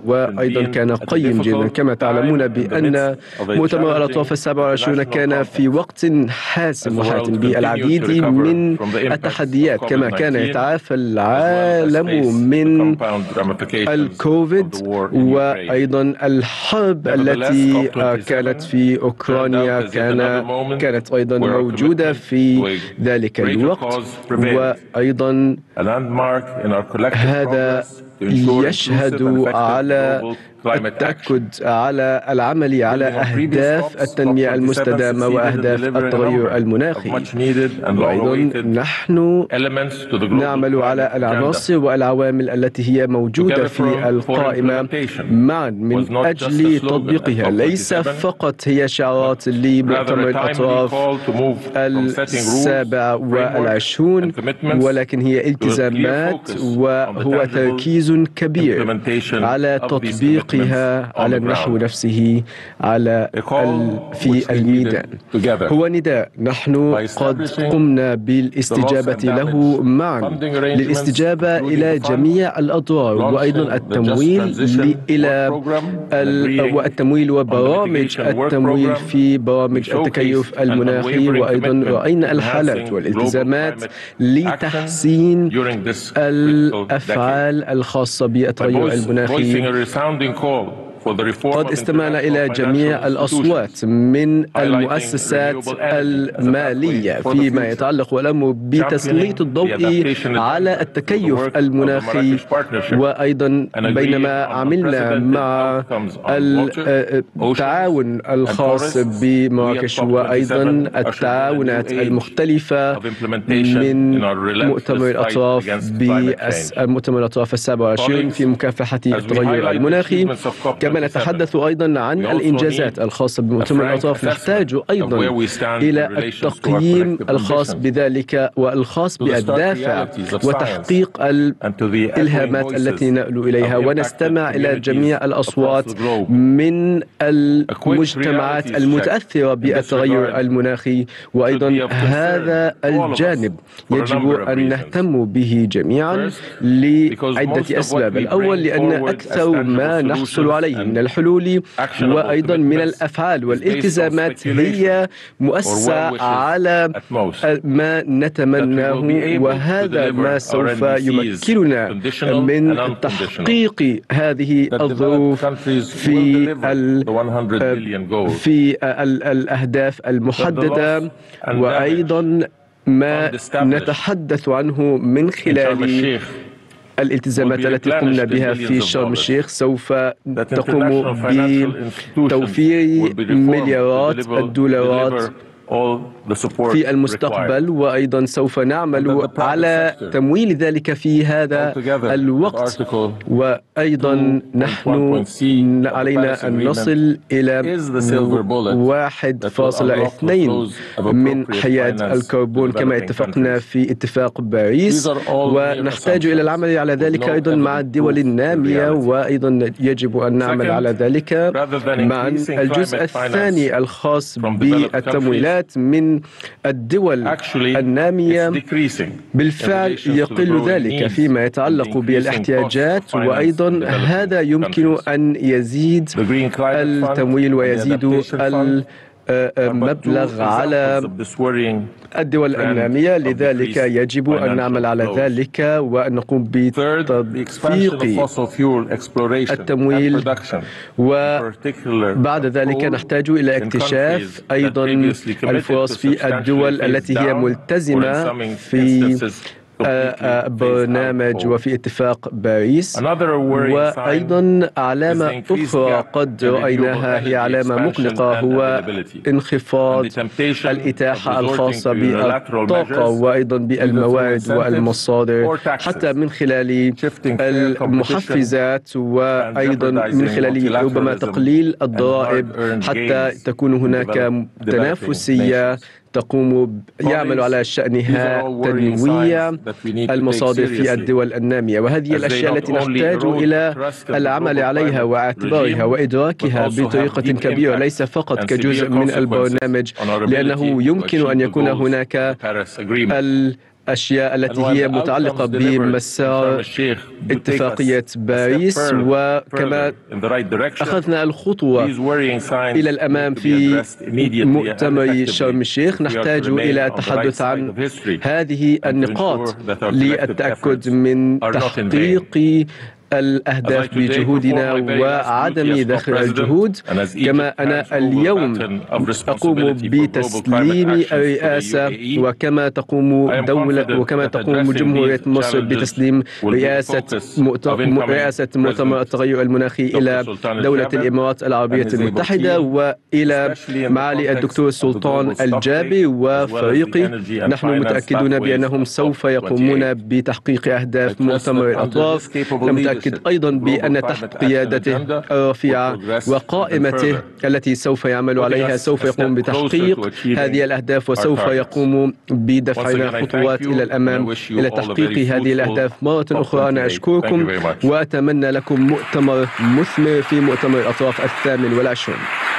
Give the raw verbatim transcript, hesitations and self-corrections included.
وأيضا كان قيم جدا. كما تعلمون بأن مؤتمر الأطراف السابع والعشرون كان في وقت حاسم وحاتم بالعديد من التحديات، كما كان يتعافى العالم من الكوفيد وأيضا الحرب التي كانت في أوكرانيا كان كانت أيضا موجودة في ذلك الوقت. وأيضا هذا يشهد على التأكد على العمل على أهداف التنمية المستدامة وأهداف التغير المناخي. وأيضا نحن نعمل على العناصر والعوامل التي هي موجودة في القائمة معا من أجل تطبيقها. ليس فقط هي شعارات لمؤتمر الأطراف السابع والعشرون، ولكن هي التزامات وهو تركيز كبير على تطبيق على النحو نفسه على ال... في الميدان. هو نداء نحن قد قمنا بالاستجابة له معا للاستجابة إلى جميع الأضرار وأيضا التمويل إلى ال... والتمويل وبرامج التمويل في برامج التكيف المناخي. وأيضا رأينا الحالات والالتزامات لتحسين الأفعال الخاصة بالتغير المناخي. قد استمعنا إلى جميع الأصوات من المؤسسات المالية فيما يتعلق والأمر بتسليط الضوء على التكيف المناخي. وأيضا بينما عملنا مع التعاون الخاص بمراكش وأيضا التعاونات المختلفة من مؤتمر الأطراف بمؤتمر الأطراف السابع والعشرين في مكافحة التغير المناخي. كما نتحدث أيضا عن الإنجازات الخاصة بمؤتمر الأطراف، نحتاج أيضا إلى التقييم الخاص بذلك والخاص بالدافع وتحقيق الإلهامات التي نألو إليها، ونستمع إلى جميع الأصوات من المجتمعات المتأثرة بالتغير المناخي. وأيضا هذا الجانب يجب أن نهتم به جميعا لعدة أسباب. الأول لأن أكثر ما نحصل عليه من الحلول وأيضا من الأفعال والالتزامات هي مؤسسة على ما نتمناه، وهذا ما سوف يمكننا من تحقيق هذه الظروف في في الأهداف المحددة. وأيضا ما نتحدث عنه من خلال الالتزامات التي قمنا بها في شرم الشيخ سوف تقوم بتوفير مليارات الدولارات في المستقبل. وأيضا سوف نعمل على تمويل ذلك في هذا الوقت. وأيضا نحن علينا أن نصل إلى واحد فاصلة اثنين من حياد الكربون كما اتفقنا في اتفاق باريس، ونحتاج إلى العمل على ذلك أيضا مع الدول النامية، وأيضا يجب أن نعمل على ذلك مع الجزء الثاني الخاص بالتمويلات من الدول النامية. بالفعل يقل ذلك فيما يتعلق بالاحتياجات، وأيضا هذا يمكن أن يزيد التمويل ويزيد مبلغ على الدول النامية. لذلك يجب أن نعمل على ذلك وأن نقوم بتطبيق التمويل، وبعد ذلك نحتاج إلى اكتشاف أيضا الفرص في الدول التي هي ملتزمة في برنامج وفي اتفاق باريس. وأيضا علامة أخرى قد رأيناها هي علامة مقلقة، هو انخفاض الإتاحة الخاصة بالطاقة وأيضا بالموارد والمصادر، حتى من خلال المحفزات وأيضا من خلال ربما تقليل الضرائب حتى تكون هناك تنافسية تقوم يعمل على شأنها تنويع المصادر في الدول النامية. وهذه الأشياء التي نحتاج إلى العمل عليها واعتبارها وإدراكها بطريقة كبيرة، ليس فقط كجزء من البرنامج، لأنه يمكن أن يكون هناك الأشياء التي هي متعلقة بمسار اتفاقية باريس، وكما أخذنا الخطوة إلى الأمام في مؤتمر شرم الشيخ، نحتاج إلى التحدث عن هذه النقاط للتأكد من تحقيق الأهداف بجهودنا وعدم دخل الجهود. كما أنا اليوم أقوم بتسليم الرئاسة، وكما تقوم دولة وكما تقوم جمهورية مصر بتسليم رئاسة رئاسة مؤتمر التغير المناخي إلى دولة الإمارات العربية المتحدة وإلى معالي الدكتور سلطان الجابي وفريقي. نحن متأكدون بأنهم سوف يقومون بتحقيق أهداف مؤتمر الأطراف. متأكد أيضا بأن تحت قيادته الرفيعة وقائمته التي سوف يعمل عليها سوف يقوم بتحقيق هذه الأهداف، وسوف يقوم بدفعنا خطوات إلى الأمام إلى تحقيق هذه الأهداف. مرة أخرى أنا أشكركم وأتمنى لكم مؤتمر مثمر في مؤتمر الأطراف الثامن والعشرين.